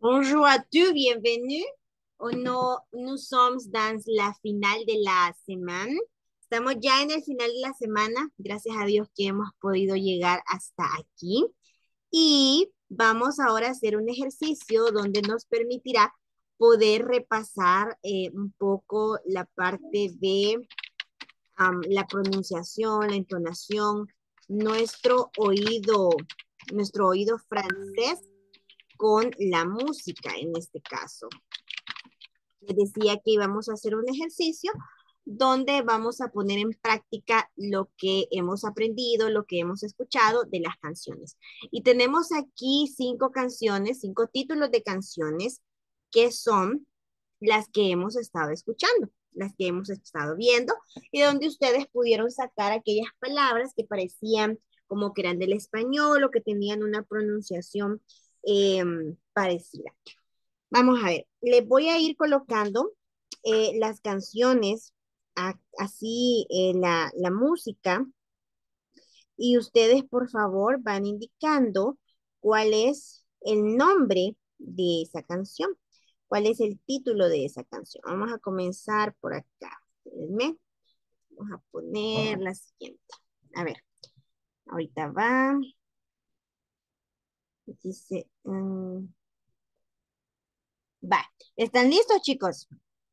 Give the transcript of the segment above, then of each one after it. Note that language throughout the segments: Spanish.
Bonjour à tous, bienvenue. Nous sommes dans la final de la semana. Estamos ya en el final de la semana. Gracias a Dios que hemos podido llegar hasta aquí. Y vamos ahora a hacer un ejercicio donde nos permitirá poder repasar un poco la parte de la pronunciación, la entonación, nuestro oído, nuestro oído francés con la música en este caso. Les decía que íbamos a hacer un ejercicio donde vamos a poner en práctica lo que hemos aprendido, lo que hemos escuchado de las canciones. Y tenemos aquí 5 canciones, 5 títulos de canciones que son las que hemos estado escuchando, las que hemos estado viendo y donde ustedes pudieron sacar aquellas palabras que parecían como que eran del español o que tenían una pronunciación parecida. Vamos a ver, les voy a ir colocando las canciones, así la música, y ustedes por favor van indicando cuál es el nombre de esa canción, cuál es el título de esa canción. Vamos a comenzar por acá. Espérenme. Vamos a poner la siguiente. A ver, ahorita va. Dice, va. ¿Están listos, chicos?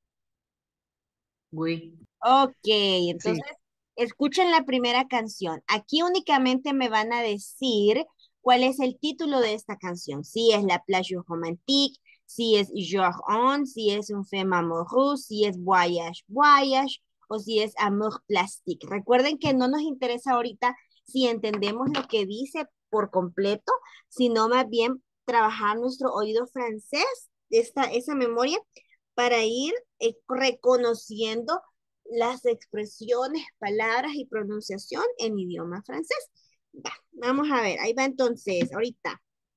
Oui, Ok, entonces sí, escuchen la primera canción. Aquí únicamente me van a decir cuál es el título de esta canción. Si es La Plage Romantique, si es Jour on, si es Un Femme Amoureux, si es Voyage Voyage o si es Amour Plastique. Recuerden que no nos interesa ahorita si entendemos lo que dice por completo, sino más bien trabajar nuestro oído francés, esa memoria, para ir reconociendo las expresiones, palabras y pronunciación en idioma francés. Va, vamos a ver, ahí va entonces, ahorita.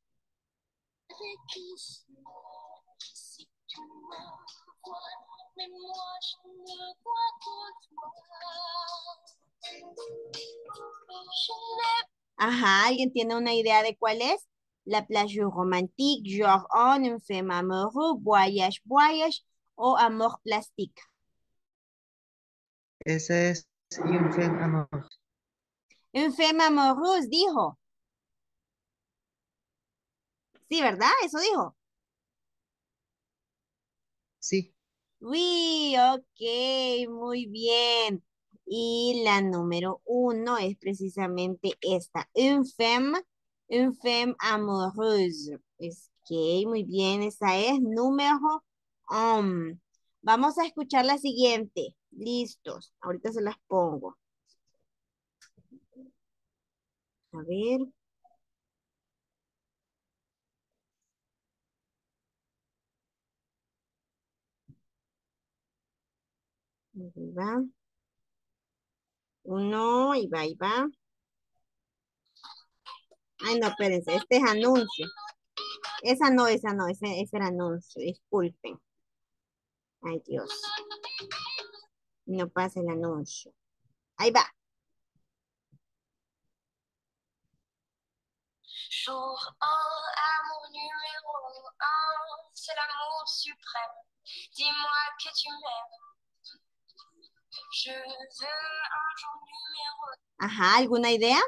Ajá, ¿alguien tiene una idea de cuál es? La plage romantique, genre on, un femme amoureux, voyage, voyage o amor plastique. ese es Un Femme Amour. Un femme amoureux, dijo. Sí, ¿verdad? Eso dijo. Sí, Uy, ok, muy bien. Y la número 1 es precisamente esta, une femme amoureuse. Es que muy bien, esa es número Vamos a escuchar la siguiente. Listos, ahorita se las pongo. A ver, ahí va. Uno, y va. Ay, no, espérense, este es anuncio. Esa no, ese era anuncio, disculpen. Ay, Dios. No pasa el anuncio. Ahí va. Jour un, amour numéro un, c'est l'amour suprême. Dis-moi que tu m'aimes. Je veux un jour numéro. Ajá, ¿alguna idea?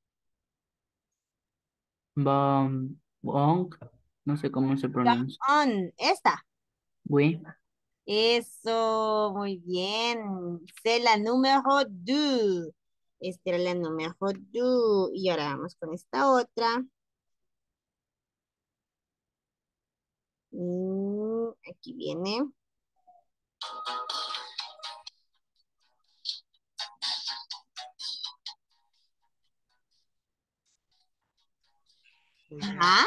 Wong, no sé cómo se pronuncia. On, esta. Oui, Eso, muy bien. C'est la número 2. Esta era la número 2. Y ahora vamos con esta otra. Aquí viene. Ajá.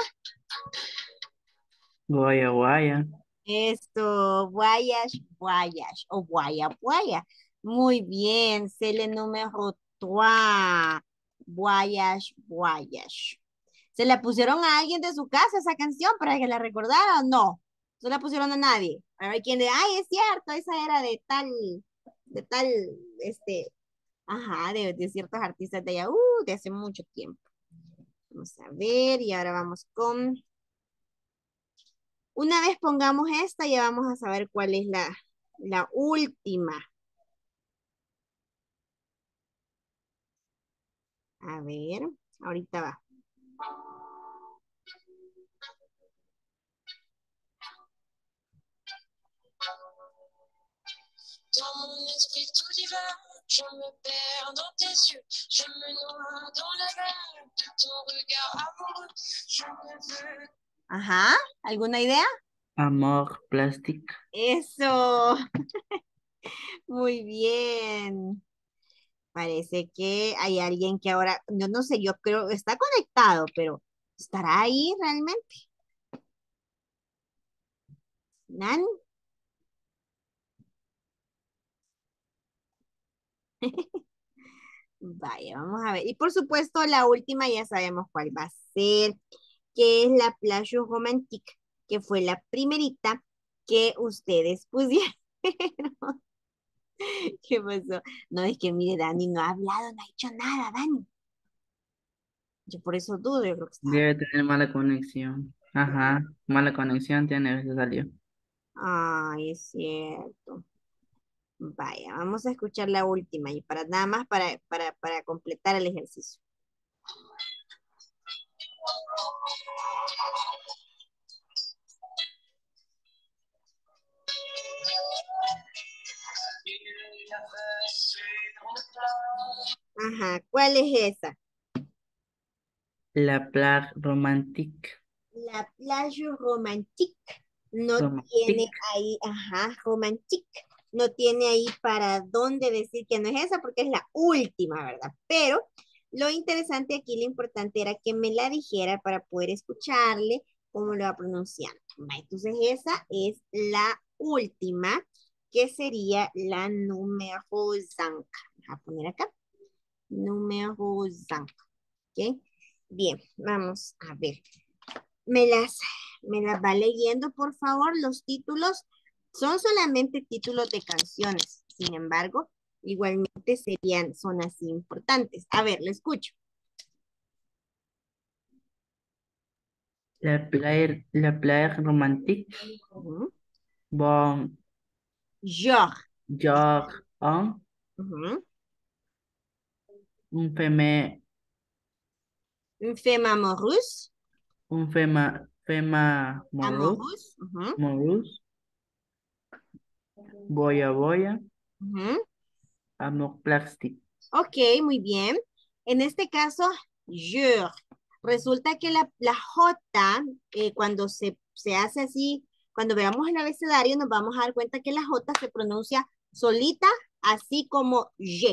Guaya Guaya. Esto, voyage, voyage o guaya, guaya. Muy bien, c'est le número 3. Voyage, voyage. ¿Se la pusieron a alguien de su casa esa canción para que la recordara o no? ¿Se la pusieron a nadie? A ver quién de, ay, es cierto, esa era de tal, este, ajá, de ciertos artistas de allá, de hace mucho tiempo. Vamos a ver, y ahora vamos con Una vez pongamos esta, ya vamos a saber cuál es la última. A ver, ahorita va. Dans mon esprit tout divin, je me perds dans tes yeux, je me noie dans la vague de ton regard amoureux, je ne veux. Ajá, ¿alguna idea? Amor, plastic. Eso. Muy bien. Parece que hay alguien que ahora, no sé, yo creo, está conectado, pero ¿estará ahí realmente? ¿Nan? Vaya, vamos a ver. Y por supuesto, la última ya sabemos cuál va a ser, que es la plage romantique, que fue la primerita que ustedes pusieron. ¿Qué pasó? No, es que mire, Dani no ha hablado, no ha dicho nada, Dani. Yo por eso dudo, yo creo que está. Debe tener mala conexión. Ajá, mala conexión tiene, se salió. Ay, es cierto. Vaya, vamos a escuchar la última y para nada más para completar el ejercicio. Ajá, ¿cuál es esa? La plage romantique. La plage romantique no tiene Romantique. ahí, ajá, romantique, no tiene ahí para dónde decir que no es esa porque es la última, ¿verdad? Pero lo interesante aquí, lo importante era que me la dijera para poder escucharle cómo lo va pronunciando. Entonces esa es la última, que sería la número 5. Voy a poner acá, número 5, ¿ok? Bien, vamos a ver. Me las, me las va leyendo, por favor. Los títulos son solamente títulos de canciones. Sin embargo, igualmente son así importantes. A ver, lo escucho. La plage romantique. Ujú. Bon, Genre. genre, un, Ujú. un femme, Un femme amoureuse. femme morose, Amoureuse. Ujú. morose, boya, boya, Ujú. amor plastic. Ok, muy bien. En este caso, jure. Resulta que la J, cuando se hace así, cuando veamos el abecedario, nos vamos a dar cuenta que la J se pronuncia solita, así como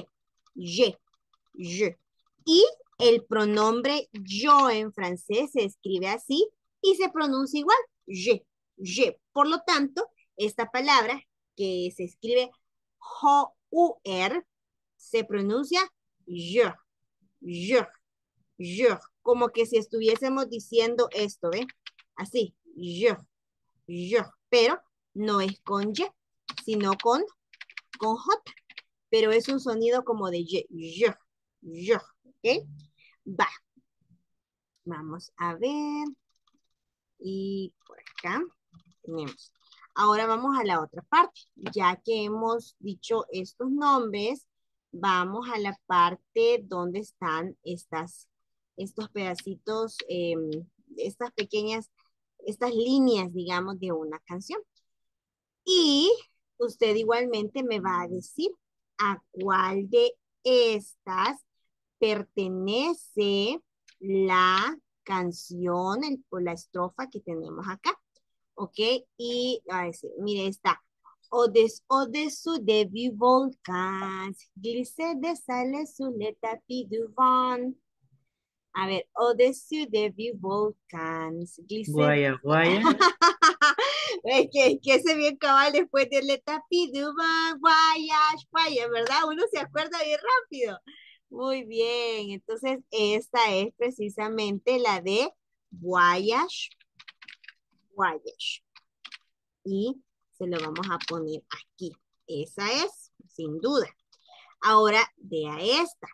je. Y el pronombre yo en francés se escribe así y se pronuncia igual, je. Por lo tanto, esta palabra que se escribe J-U-R se pronuncia je, je, je, como que si estuviésemos diciendo esto, ¿ve? Así, je, pero no es con Y, sino con J, pero es un sonido como de je, ¿ok? Va, vamos a ver, y por acá tenemos. Ahora vamos a la otra parte. Ya que hemos dicho estos nombres, vamos a la parte donde están estos pedacitos, estas pequeñas, estas líneas, digamos, de una canción. Y usted igualmente me va a decir a cuál de estas pertenece la canción o la estrofa que tenemos acá. ¿Ok? Y a decir, mire, está. Au-dessous des vieux volcans, glissait des salles sous les tapis du vent. A ver, au-dessus des vieux volcans, glissait des... Guaya, guaya, Es que ese bien cabal después del le tapis du vent, voyage, vaya, ¿verdad? Uno se acuerda bien rápido. Muy bien, entonces esta es precisamente la de voyage, voyage. Y se lo vamos a poner aquí. Esa es, sin duda. Ahora, vea esta.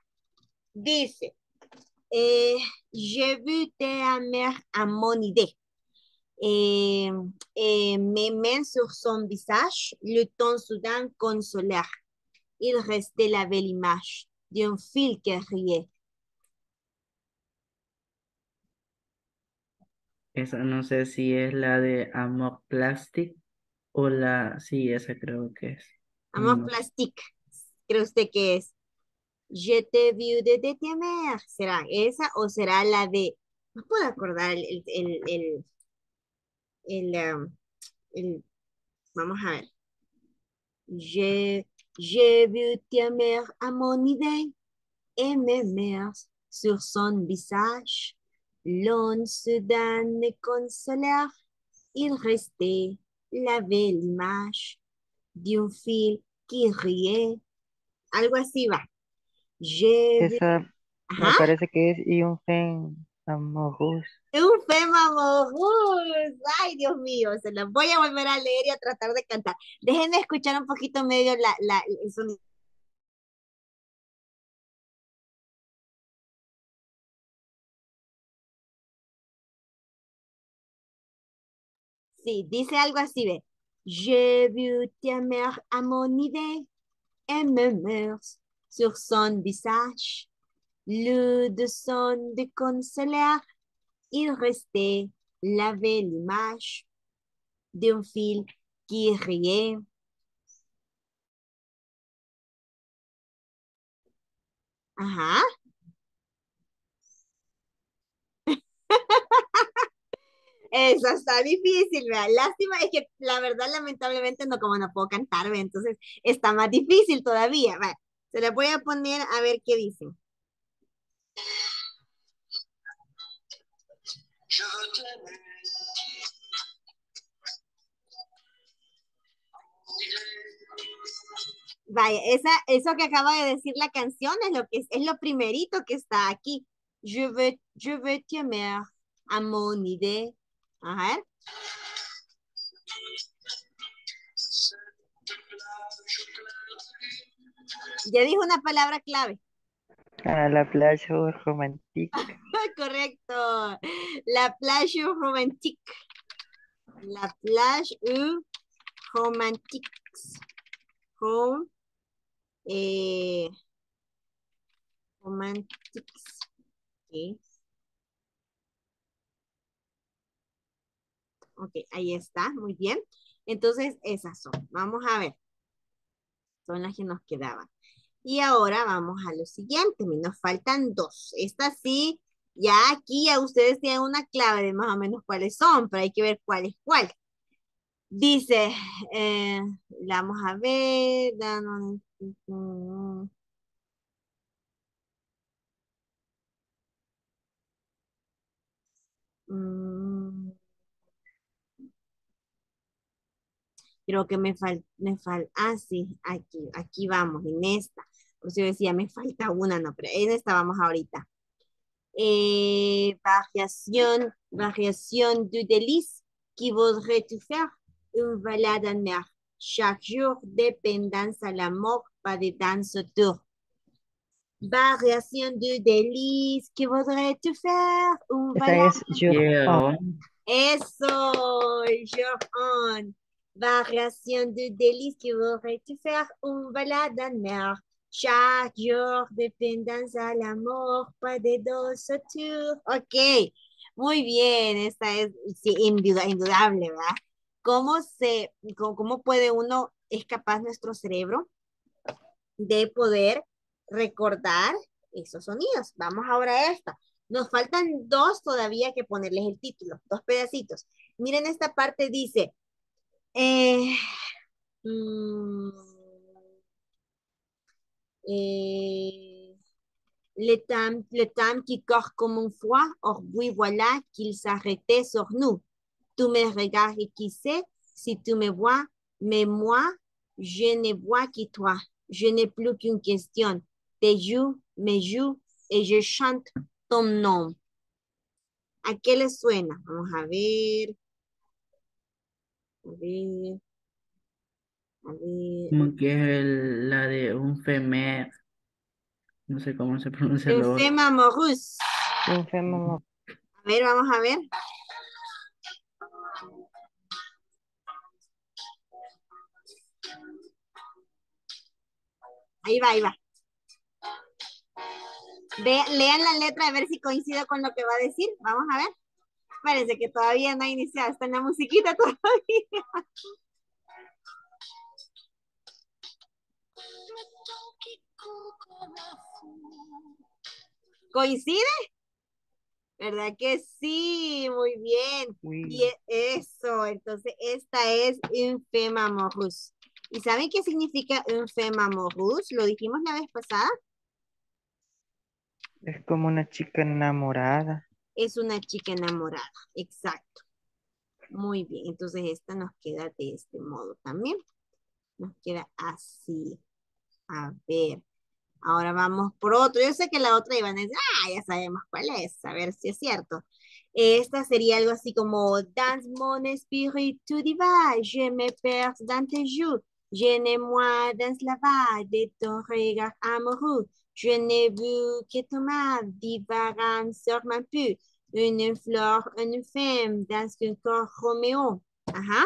Dice, je veux te amer à mon idée. Eh, Mes mains sur son visage, le temps soudain consolèrent. Il restait la belle image d'un fil qui riait. Esa no sé si es la de Amor Plastic o sí, esa creo que es. Amor No. plastique, ¿cree usted que es? Je te vu de ta mère. ¿Será esa o será la de... No puedo acordar el, el- vamos a ver. J'ai vu ta mère à mon idée et mes mères sur son visage. L'on soudain ne consolèrent. Il restait la belle image d'un fil qui riait. Algo así va. J'ai vu... Esa me Ajá. parece que es y un fen amorous. Un Fema Morús. Ay, Dios mío, se las voy a volver a leer y a tratar de cantar. Déjenme escuchar un poquito medio el sonido. Sí, dice algo así de Je vu ta mère à mon idée et me meurs sur son visage. Le de son de consoler, il restait la belle image d'un fil qui riait. Ajá. Eso está difícil, ¿verdad? Lástima, es que la verdad, lamentablemente, no, como no puedo cantar, ¿ve? Entonces está más difícil todavía. ¿Va? Se les voy a poner a ver qué dicen. Je veux t'aimer. Vaya, eso que acaba de decir la canción es lo que es lo primerito que está aquí. Je veux t'aimer à mon idée. Ajá. Ya dijo una palabra clave. A la plage romantique. Correcto. La plage romantique. La plage romantique. Rom, eh, romantics. Ok, ok, ahí está, muy bien. Entonces, esas son. Vamos a ver. Son las que nos quedaban. Y ahora vamos a lo siguiente. Nos faltan dos. Esta sí, ya aquí ya ustedes tienen una clave de más o menos cuáles son, pero hay que ver cuál es cuál. Dice, la vamos a ver. Mm, creo que sí, aquí vamos, en esta. Por eso yo decía, me falta una, no, pero en esta vamos ahorita. Variation du délice qui voudrait-tu faire une balade en mer. Chaque jour, dépendance à la mort, pas de danse autour. Variation du délice qui voudrait-tu faire une Esa balade. es Your On. Yeah. Eso, Johan. Variation de délice que voudrais-tu faire une balade en mer. Chaque jour, dépendance à la mort, pas de dosature. Ok, muy bien, esta es sí, indudable, ¿verdad? ¿Cómo puede uno, es capaz nuestro cerebro de poder recordar esos sonidos? Vamos ahora a esta. Nos faltan dos todavía que ponerles el título, dos pedacitos. Miren esta parte, dice, eh, mm, eh, le temps qui corre comme un froid, or oui, voilà qu'il s'arrêtait sur nous. Tu me regardes et qui sait, si tu me vois, mais moi, je ne vois que toi. Je n'ai plus qu'une question. Te joue, me joue, et je chante ton nom. ¿A qué le suena? Vamos a ver, a ver, a ver. Como que es la de un femer, no sé cómo se pronuncia Un lo otro. femme amoureuse. Un fen amorous. A ver, vamos a ver. Ahí va, ahí va. Lean la letra a ver si coincido con lo que va a decir. Vamos a ver. Parece que todavía no ha iniciado. Está en la musiquita todavía. ¿Coincide? ¿Verdad que sí? Muy bien. Y Oui. eso, entonces esta es un femme amoureuse. ¿Y saben qué significa un femme amoureuse? Lo dijimos la vez pasada. Es como una chica enamorada. Es una chica enamorada. Exacto. Muy bien. Entonces esta nos queda de este modo también. Nos queda así. A ver. Ahora vamos por otro. Yo sé que la otra iban a decir, ya sabemos cuál es. A ver si es cierto. Esta sería algo así como, dans mon esprit tu diva, je me perds dans tes joues, je ne moi dans la va de ton regard amoureux, je n'ai vu que ton âme divagan sur ma pu, une fleur, une femme dans un corps Roméo. Ajá.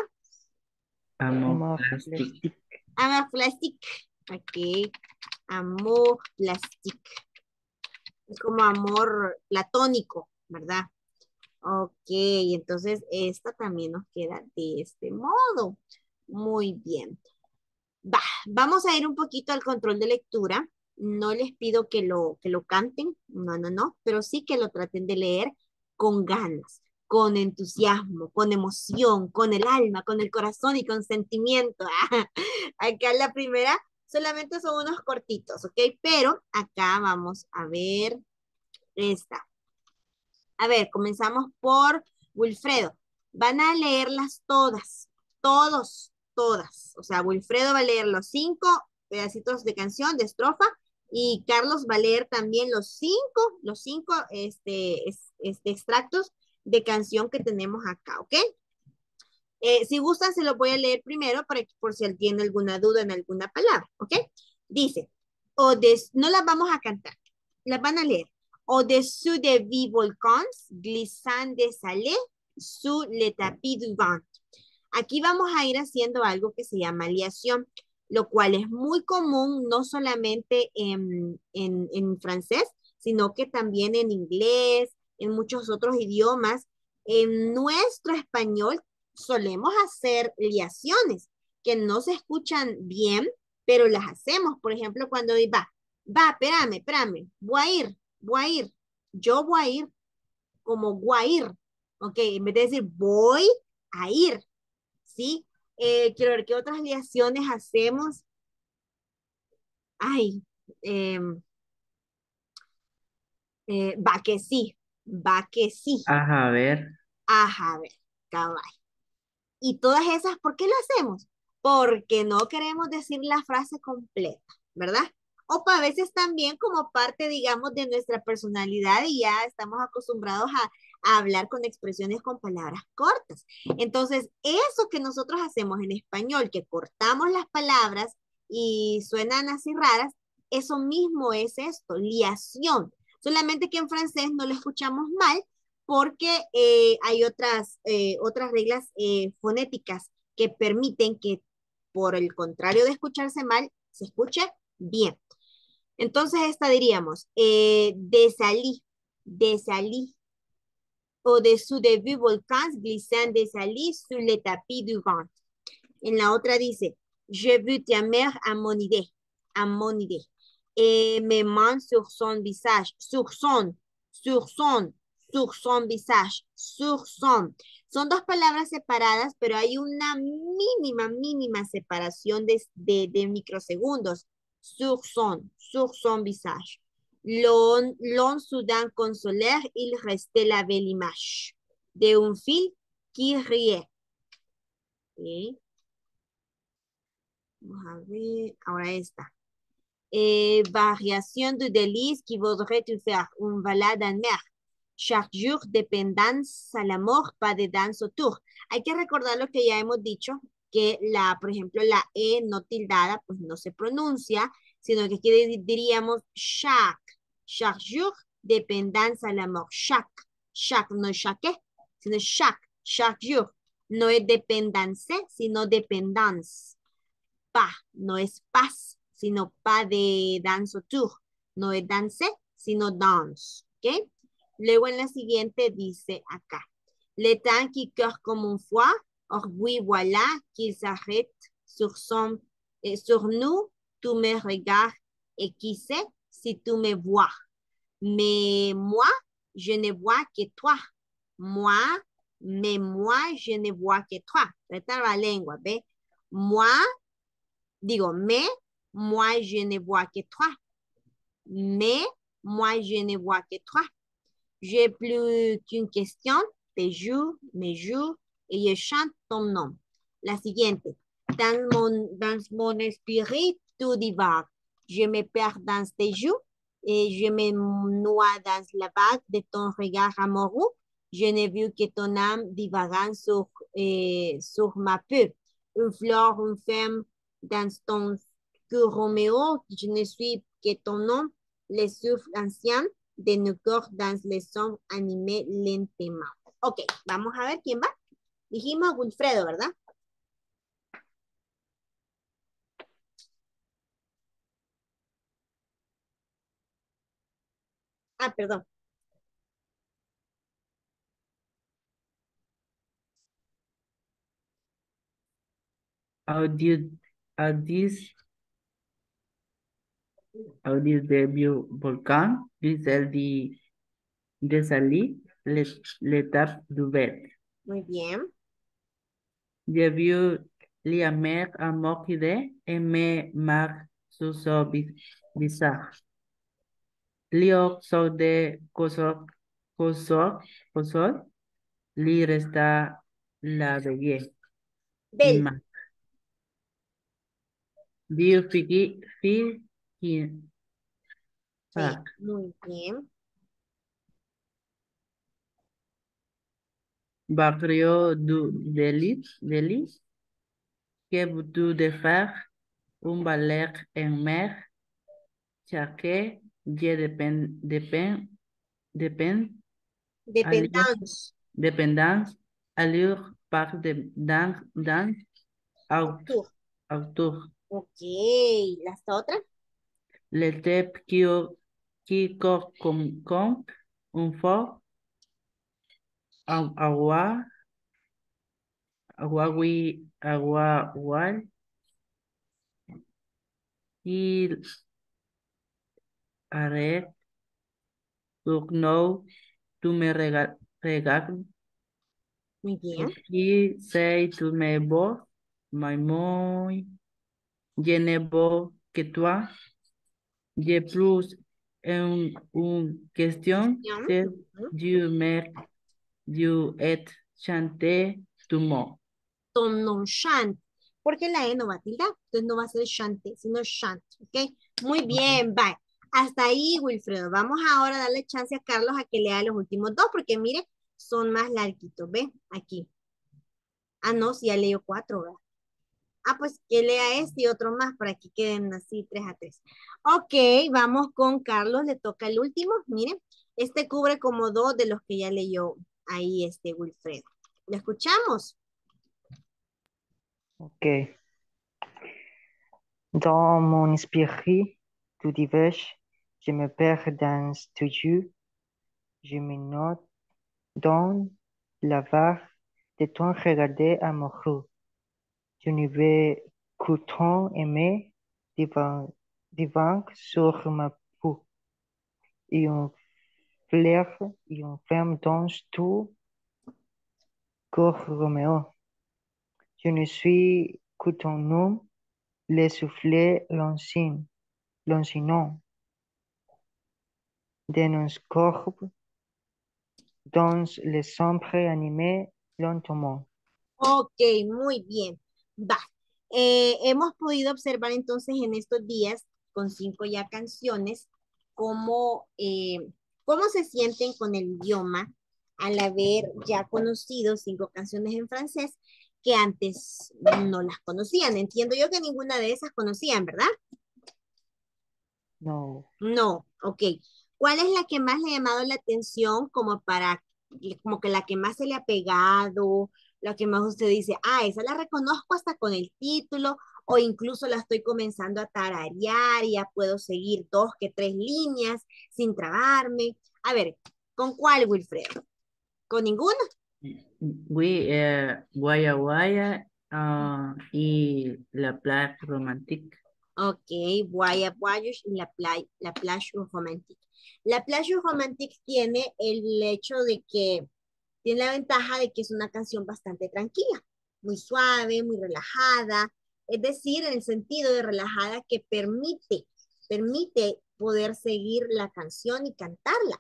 Amor Amor plastic. plastic. Amor plastic. Ok. Amor plastic. Es como amor platónico, ¿verdad? Ok, entonces esta también nos queda de este modo. Muy bien. Vamos a ir un poquito al control de lectura. No les pido que lo canten, no, no, no, pero sí que lo traten de leer con ganas, con entusiasmo, con emoción, con el alma, con el corazón y con sentimiento. Acá la primera solamente son unos cortitos, ¿ok? Pero acá vamos a ver esta. A ver, comenzamos por Wilfredo. Van a leerlas todas, todas. O sea, Wilfredo va a leer los 5 pedacitos de canción, de estrofa, y Carlos va a leer también los cinco extractos de canción que tenemos acá, ¿ok? Si gustan, se los voy a leer primero por si alguien tiene alguna duda en alguna palabra, ¿ok? Dice, no las vamos a cantar, las van a leer. Au-dessous des vies volcans, glissant des salés, sous le tapis du vent. Aquí vamos a ir haciendo algo que se llama liación, lo cual es muy común no solamente en francés, sino que también en inglés, en muchos otros idiomas. En nuestro español solemos hacer liaciones que no se escuchan bien, pero las hacemos. Por ejemplo, cuando espérame, voy a ir, yo voy a ir, como voy a ir, ok, en vez de decir voy a ir, ¿sí? Quiero ver qué otras liaciones hacemos. Ay, eh, va que sí, Ajá, a ver. ajá, a ver, cabal. Y todas esas, ¿por qué lo hacemos? Porque no queremos decir la frase completa, ¿verdad? O a veces también como parte, digamos, de nuestra personalidad y ya estamos acostumbrados a hablar con expresiones con palabras cortas. Entonces, eso que nosotros hacemos en español, que cortamos las palabras y suenan así raras, eso mismo es esto, liación. Solamente que en francés no lo escuchamos mal porque hay otras reglas fonéticas que permiten que, por el contrario de escucharse mal, se escuche bien. Entonces, esta diríamos, de salí, au-dessous des vues volcans glissant des salís sur le tapis du vent. En la otra dice, je vu ta mère à mon idée. Mes mains sur son visage, sur son visage, sur son. Son dos palabras separadas, pero hay una mínima separación de microsegundos. Sur son visage. L'on soudain consolaire, il restait la belle image de un fil qui riait. Okay. Vamos a ver, ahora esta. Variation de délice qui voudrait te faire une balade en mer. Chaque jour dépendance à la mort, pas de danse autour. Hay que recordar lo que ya hemos dicho, que por ejemplo, la E no tildada, pues no se pronuncia, sino que diríamos chaque jour dépendance à la mort. Chaque, no chaque, sino chaque jour. No es dependance, sino dependance. Pa, no es pas, sino pas de danse tour. No es danse, sino dance. ¿Ok? Luego en la siguiente dice acá. Le temps qui court comme une fois, or oui, voilà, qu'il s'arrête sur nous, tu me regardes, et qui sait si tu me vois. Mais moi, je ne vois que toi. Moi, mais moi, je ne vois que toi. Esta es la lengua, ¿ve? Moi, digo, mais, moi, je ne vois que toi. Mais, moi, je ne vois que toi. J'ai plus qu'une question, te joue, me joue, et je chante ton nom. La siguiente. Dans mon esprit, tout divague. Je me perds dans tes joues et je me noie dans la vague de ton regard amoureux. Je n'ai vu que ton âme divagant sur ma peau. Une fleur, une femme dans ton cœur Roméo. Je ne suis que ton nom, le souffle ancien de nos corps dans les sons animés lentement. Ok, vamos a ver quién va. Dijimos Wilfredo, ¿verdad? Ah, perdón. Audio, audis, audis debut volcán, dice de salir, l'étape du vert. Muy bien. J'ai vu la mer à Moride et me mar sur son visage. Lio so de cosor, li resta la belleza. Bel. Dio figi, Sí, muy bien. barrio du Delis, que tu de faire un ballet en mer, chaque je depend, allure, Dependance. dependance, allure par de dans, Tú. autour. Ok, ¿las otras? Le tep qui com un fort, agua, agua, wal, il arrête, pour no, tu me regardes, Muy bien. qui say tu me beau, my moi, je ne beau que toi, je plus une question, Cuestión. c'est Ujú. du et chanter tu mot. Tono shant. Porque la E no va a tildar. Entonces no va a ser shante, sino shant. ¿Ok? Muy bien, bye. Hasta ahí, Wilfredo. Vamos ahora a darle chance a Carlos a que lea los últimos dos, porque mire, son más larguitos. ¿Ve? Aquí. Ah, no, sí, ya leyó cuatro, ¿verdad? Ah, pues que lea este y otro más para que queden así 3 a 3. Ok, vamos con Carlos, le toca el último. Miren, este cubre como dos de los que ya leyó ahí este Wilfredo. ¿Lo escuchamos? Ok. Dans mon esprit, tout diverge. Je me perds dans tes yeux. Je me note dans la vague de ton regard amoureux. Je ne vais que ton aimer divin sur ma peau. Et un flair et une femme dans tout corps Roméo. Je ne suis que ton nom, le soufflet lancinant de nos corps dans les sombres animés lentement. Ok, muy bien. Va. Hemos podido observar entonces en estos días, con 5 ya canciones, cómo se sienten con el idioma al haber ya conocido 5 canciones en francés que antes no las conocían. Entiendo yo que ninguna de esas conocían, ¿verdad? No. No, ok. ¿Cuál es la que más le ha llamado la atención como que la que más se le ha pegado, lo que más usted dice, esa la reconozco hasta con el título, o incluso la estoy comenzando a tararear y ya puedo seguir 2 que 3 líneas sin trabarme. A ver, ¿con cuál, Wilfredo? ¿Con ninguna? Guaya Guaya y La Plage Romantique. Ok, Voyage Voyage y la Plage Romantique. La Plage Romantique tiene el hecho de que tiene la ventaja de que es una canción bastante tranquila, muy suave, muy relajada, es decir, en el sentido de relajada que permite poder seguir la canción y cantarla.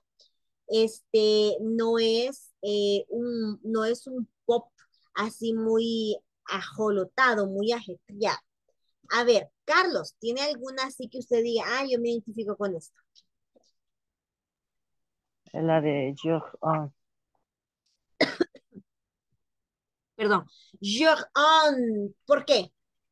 No es un pop así muy ajolotado, muy ajetreado. A ver, Carlos, ¿tiene alguna así que usted diga, yo me identifico con esto? La de Johan. Perdón, Joran, ¿por qué?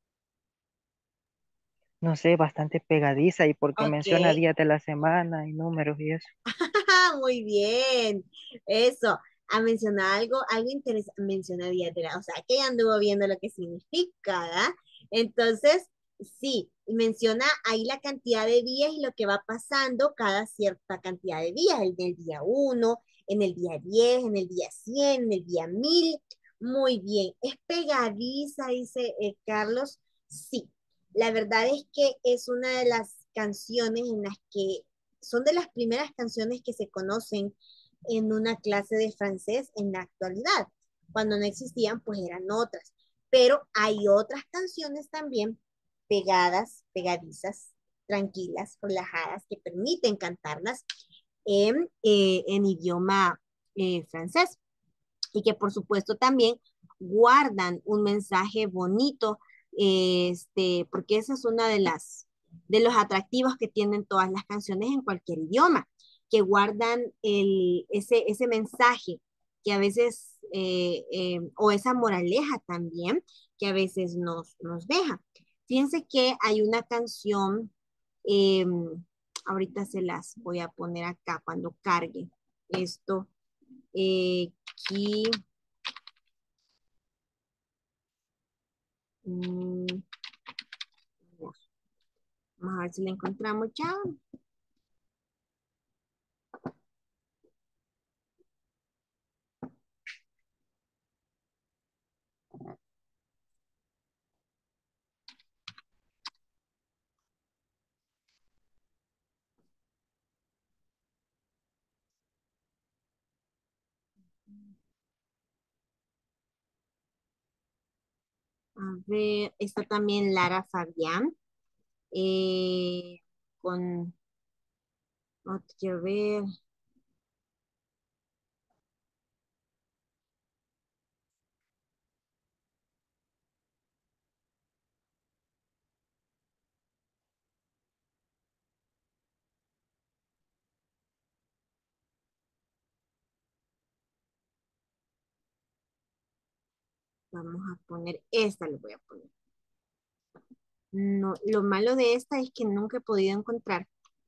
No sé, bastante pegadiza y porque Ok, menciona días de la semana y números y eso. muy bien. Eso, a mencionar algo interesante, menciona días de la, o sea, que ya anduvo viendo lo que significa, ¿verdad? Entonces, sí, menciona ahí la cantidad de días y lo que va pasando cada cierta cantidad de días, el del día 1, en el día 10, en el día 100, en el día 1000. Muy bien, es pegadiza, dice Carlos. Sí, la verdad es que es una de las canciones en las que son de las primeras canciones que se conocen en una clase de francés en la actualidad. Cuando no existían, pues eran otras. Pero hay otras canciones también pegadas, pegadizas, tranquilas, relajadas, que permiten cantarlas en idioma francés y que por supuesto también guardan un mensaje bonito, porque esa es una de los atractivos que tienen todas las canciones en cualquier idioma, que guardan ese mensaje que a veces, o esa moraleja también, que a veces nos deja. Fíjense que hay una canción, eh, ahorita se las voy a poner acá cuando cargue esto. Aquí, mm, vamos a ver si la encontramos ya. A ver, está también Lara Fabián, eh, con, quiero ver, vamos a poner, esta le voy a poner. No, lo malo de esta es que nunca he podido encontrar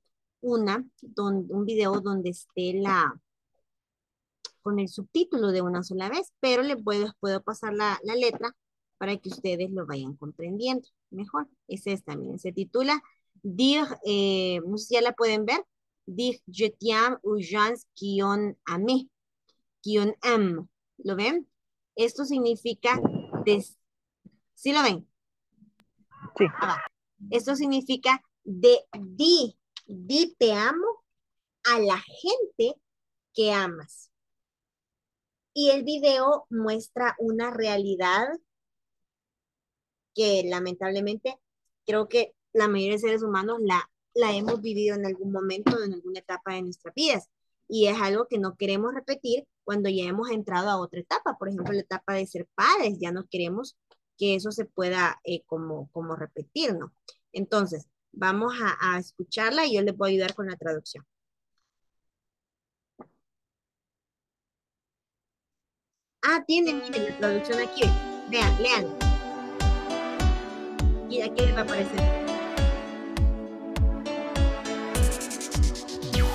un video donde esté con el subtítulo de una sola vez, pero puedo pasar la letra para que ustedes lo vayan comprendiendo mejor. Es esta, miren, se titula Dire, no sé si ya la pueden ver, Dire je t'aime aux gens qui ont aimé, qui ont aime. ¿Lo ven? Esto significa, ¿sí lo ven? Sí, Esto significa di te amo a la gente que amas. Y el video muestra una realidad que lamentablemente creo que la mayoría de seres humanos la hemos vivido en algún momento, en alguna etapa de nuestras vidas. Y es algo que no queremos repetir cuando ya hemos entrado a otra etapa. Por ejemplo, la etapa de ser padres, ya no queremos que eso se pueda como repetir, ¿no? Entonces, vamos a escucharla y yo les voy a ayudar con la traducción. Tienen, miren, la traducción aquí. Vean, lean. Y aquí les va a aparecer.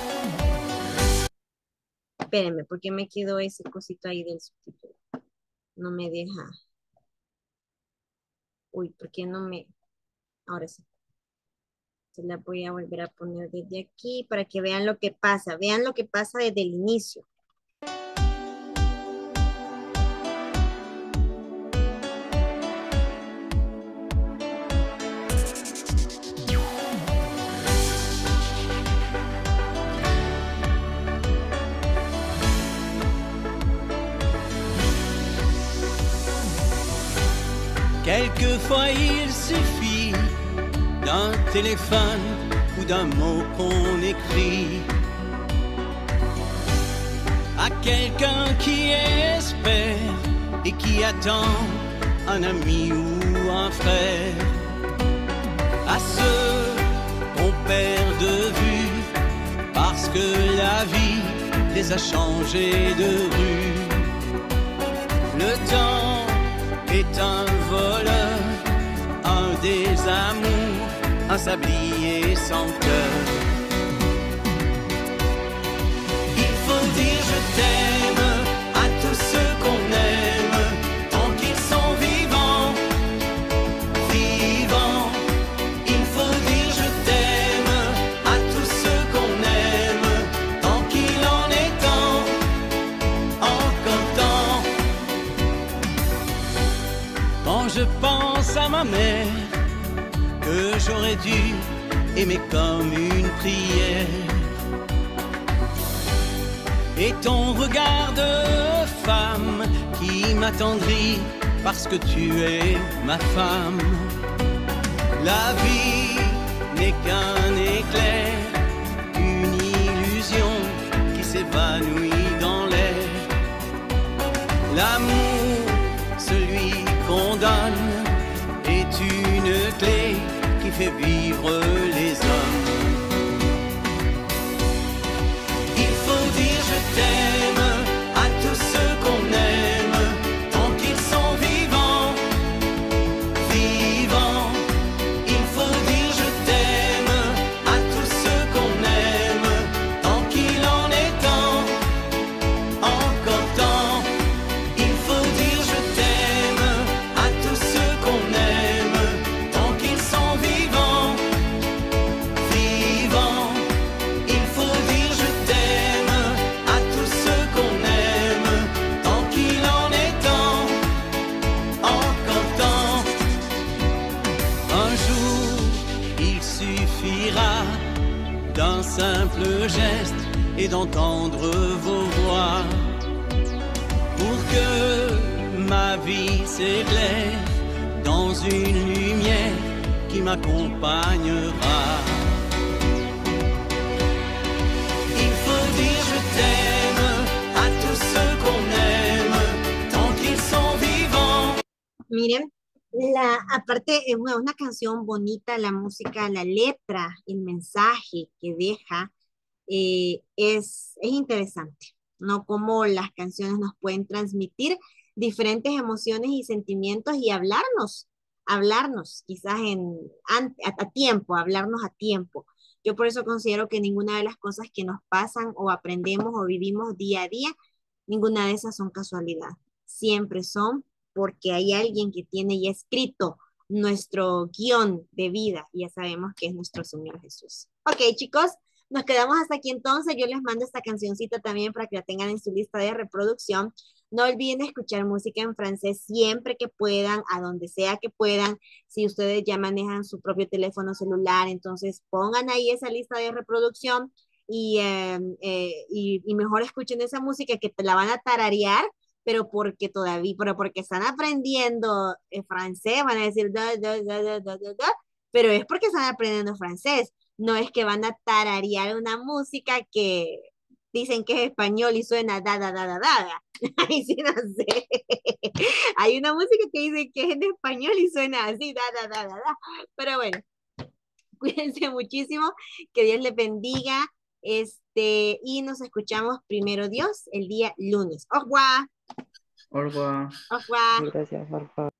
Espérenme, porque me quedó ese cosito ahí del subtítulo. No me deja. Uy, ¿por qué no me...? Ahora sí. Se la voy a volver a poner desde aquí para que vean lo que pasa. Vean lo que pasa desde el inicio. Quelquefois il suffit d'un téléphone ou d'un mot qu'on écrit à quelqu'un qui espère et qui attend un ami ou un frère, à ceux qu'on perd de vue parce que la vie les a changés de rue. Le temps est un voleur, un désamour, un sablier sans cœur. Il faut dire je t'aime à tous ceux qu'on aime, tant qu'ils sont vivants, vivants. Il faut dire je t'aime à tous ceux qu'on aime, tant qu'il en est temps, encore temps. Quand je pense à ma mère, que j'aurais dû aimer comme une prière, et ton regard de femme qui m'attendrit parce que tu es ma femme. La vie n'est qu'un éclair, une illusion qui s'évanouit dans l'air. L'amour, celui qu'on donne, est une clé qui fait vivre les hommes. Il faut dire je t'aime à tous ceux qu'on aime, tant qu'ils sont vivants, vivants. Il faut dire je t'aime à tous ceux qu'on aime, tant qu'il en est temps, encore temps. Il faut dire je t'aime à tous ceux qu'on aime, tant qu'ils sont vivants, vivants. Il faut dire je t'aime à tous ceux qu'on aime, tant qu'il en est temps, encore temps. Un jour, il suffira d'un simple geste et d'entendre vos voix pour que ma vie s'éclaire dans une lumière qui m'accompagnera. Il faut dire je t'aime à tous ceux qu'on aime, tant qu'ils sont vivants. Miren, aparte es una canción bonita, la música, la letra, el mensaje que deja es interesante, ¿no? Cómo las canciones nos pueden transmitir diferentes emociones y sentimientos y hablarnos quizás a tiempo, hablarnos a tiempo. Yo por eso considero que ninguna de las cosas que nos pasan o aprendemos o vivimos día a día, ninguna de esas son casualidad. Siempre son porque hay alguien que tiene ya escrito nuestro guión de vida y ya sabemos que es nuestro Señor Jesús. Ok, chicos, nos quedamos hasta aquí entonces. Yo les mando esta cancioncita también para que la tengan en su lista de reproducción. No olviden escuchar música en francés siempre que puedan, a donde sea que puedan. Si ustedes ya manejan su propio teléfono celular, entonces pongan ahí esa lista de reproducción y mejor escuchen esa música que te la van a tararear, pero porque están aprendiendo francés, van a decir pero es porque están aprendiendo francés. No es que van a tararear una música que dicen que es español y suena da. Ahí sí no sé. Hay una música que dice que es en español y suena así, da. Pero bueno, cuídense muchísimo, que Dios les bendiga, y nos escuchamos primero Dios el día lunes. Au revoir. Au revoir. Au revoir. Gracias, por favor.